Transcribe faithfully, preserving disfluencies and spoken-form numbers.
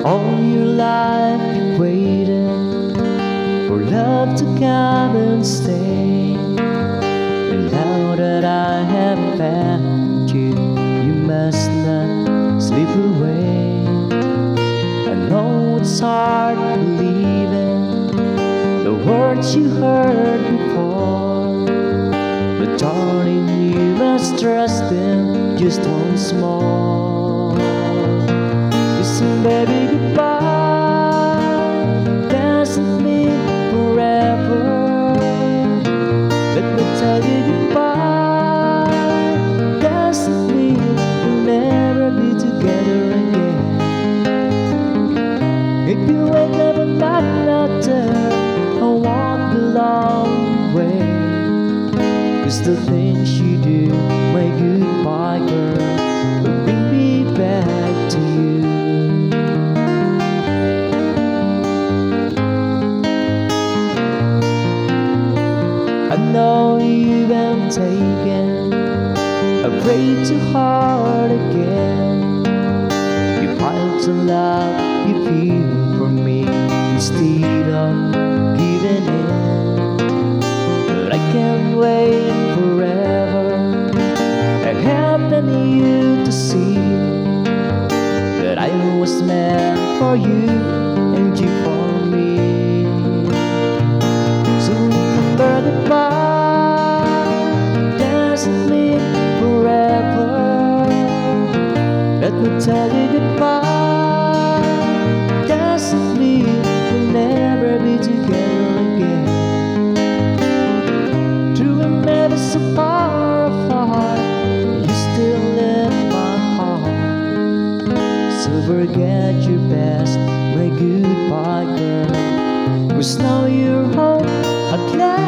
All your life you waited for love to come and stay. And now that I have found you, you must not slip away. I know it's hard believing the words you heard before, but darling, you must trust them just once more. Listen, baby, goodbye doesn't mean forever. Let me tell you, goodbye doesn't mean we'll never be together again. If you wake up and I'm not there, I won't be long away. 'Cause the things you do, my goodbye girl, will bring me back to you. I know you've been taken, I prayed too hard again. You piled the love you feel for me instead of giving in. But I can't wait forever. I helping you to see that I was meant for you and you for me. So remember, goodbye doesn't mean forever. Let me tell you, goodbye doesn't mean we'll never be together again. True, we're never so far apart, you still in my heart. So forget your best, my goodbye girl, 'cause now you're home at last.